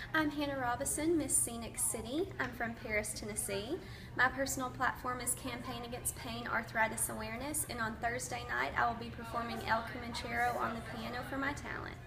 I'm Hannah Robison, Miss Scenic City. I'm from Paris, Tennessee. My personal platform is Campaign Against Pain Arthritis Awareness, and on Thursday night I will be performing El Comanchero on the piano for my talent.